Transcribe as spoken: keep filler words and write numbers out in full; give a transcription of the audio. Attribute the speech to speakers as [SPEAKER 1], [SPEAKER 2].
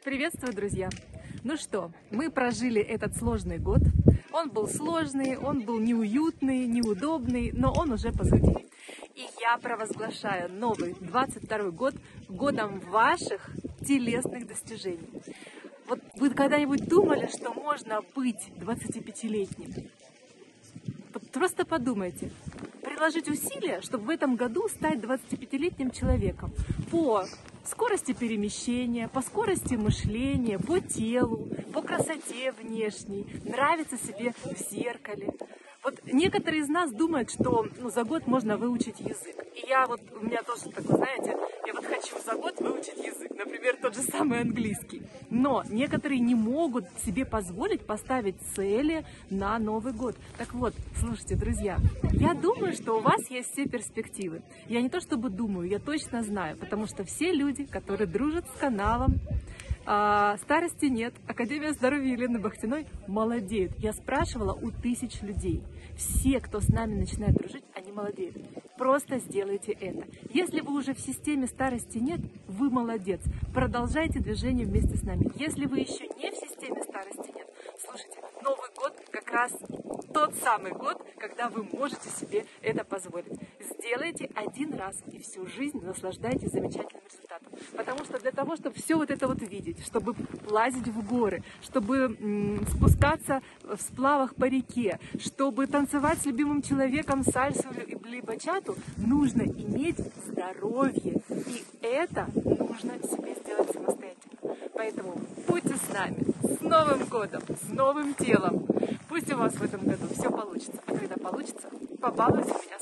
[SPEAKER 1] Приветствую, друзья! Ну что, мы прожили этот сложный год. Он был сложный, он был неуютный, неудобный, но он уже позади. И я провозглашаю новый двадцать второй год годом ваших телесных достижений. Вот вы когда-нибудь думали, что можно быть двадцатипятилетним? Вот просто подумайте. Приложить усилия, чтобы в этом году стать двадцатипятилетним человеком по скорости перемещения, по скорости мышления, по телу, по красоте внешней, нравится себе в зеркале. Вот некоторые из нас думают, что ну, за год можно выучить язык. И я вот, у меня тоже такое, знаете, я вот хочу за год выучить язык, например, тот же самый английский. Но некоторые не могут себе позволить поставить цели на Новый год. Так вот, слушайте, друзья, я думаю, что у вас есть все перспективы. Я не то чтобы думаю, я точно знаю, потому что все люди, которые дружат с каналом, А, старости нет, Академия здоровья Елены Бахтиной, молодеют. Я спрашивала у тысяч людей. Все, кто с нами начинает дружить, они молодеют. Просто сделайте это. Если вы уже в системе старости нет, вы молодец. Продолжайте движение вместе с нами. Если вы еще не в системе старости нет, слушайте, Новый год как раз тот самый год, когда вы можете себе это позволить. Сделайте один раз и всю жизнь наслаждайтесь замечательным результатом. Потому что для того, чтобы все вот это вот видеть, чтобы лазить в горы, чтобы м, спускаться в сплавах по реке, чтобы танцевать с любимым человеком сальсу или бачату, нужно иметь здоровье. И это нужно себе сделать самостоятельно. Поэтому будьте с нами, с Новым годом, с новым телом. Пусть у вас в этом году все получится. А когда получится, побалуйте меня